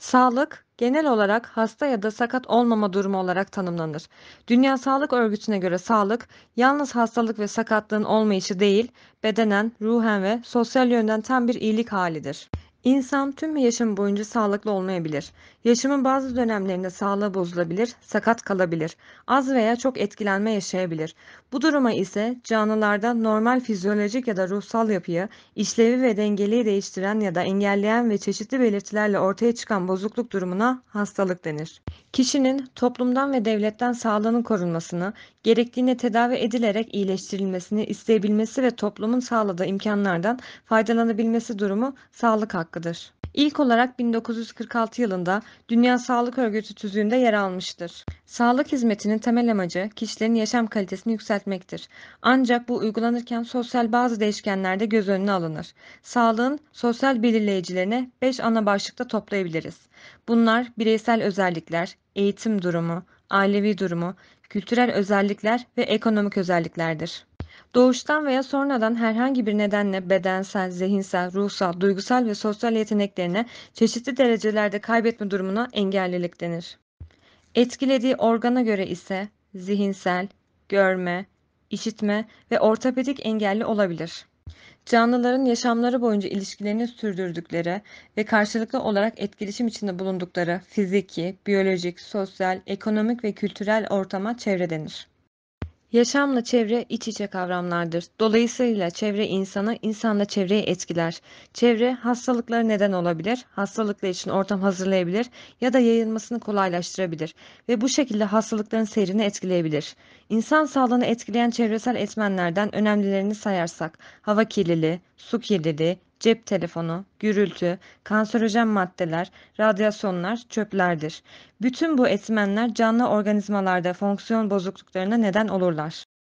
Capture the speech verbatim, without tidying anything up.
Sağlık, genel olarak hasta ya da sakat olmama durumu olarak tanımlanır. Dünya Sağlık Örgütü'ne göre sağlık, yalnız hastalık ve sakatlığın olmayışı değil, bedenen, ruhen ve sosyal yönden tam bir iyilik halidir. İnsan tüm yaşam boyunca sağlıklı olmayabilir. Yaşamın bazı dönemlerinde sağlığı bozulabilir, sakat kalabilir, az veya çok etkilenme yaşayabilir. Bu duruma ise canlılarda normal fizyolojik ya da ruhsal yapıyı, işlevi ve dengeliği değiştiren ya da engelleyen ve çeşitli belirtilerle ortaya çıkan bozukluk durumuna hastalık denir. Kişinin toplumdan ve devletten sağlığının korunmasını, gerektiğinde tedavi edilerek iyileştirilmesini isteyebilmesi ve toplumun sağladığı imkanlardan faydalanabilmesi durumu sağlık hakkıdır. İlk olarak bin dokuz yüz kırk altı yılında Dünya Sağlık Örgütü tüzüğünde yer almıştır. Sağlık hizmetinin temel amacı kişilerin yaşam kalitesini yükseltmektir. Ancak bu uygulanırken sosyal bazı değişkenler de göz önüne alınır. Sağlığın sosyal belirleyicilerini beş ana başlıkta toplayabiliriz. Bunlar bireysel özellikler, eğitim durumu, ailevi durumu, kültürel özellikler ve ekonomik özelliklerdir. Doğuştan veya sonradan herhangi bir nedenle bedensel, zihinsel, ruhsal, duygusal ve sosyal yeteneklerini çeşitli derecelerde kaybetme durumuna engellilik denir. Etkilediği organa göre ise zihinsel, görme, işitme ve ortopedik engelli olabilir. Canlıların yaşamları boyunca ilişkilerini sürdürdükleri ve karşılıklı olarak etkileşim içinde bulundukları fiziki, biyolojik, sosyal, ekonomik ve kültürel ortama çevre denir. Yaşamla çevre iç içe kavramlardır. Dolayısıyla çevre insanı, insan da çevreyi etkiler. Çevre hastalıklara neden olabilir, hastalıklar için ortam hazırlayabilir ya da yayılmasını kolaylaştırabilir ve bu şekilde hastalıkların seyrini etkileyebilir. İnsan sağlığını etkileyen çevresel etmenlerden önemlilerini sayarsak, hava kirliliği, su kirliliği, cep telefonu, gürültü, kanserojen maddeler, radyasyonlar, çöplerdir. Bütün bu etmenler canlı organizmalarda fonksiyon bozukluklarına neden olurlar.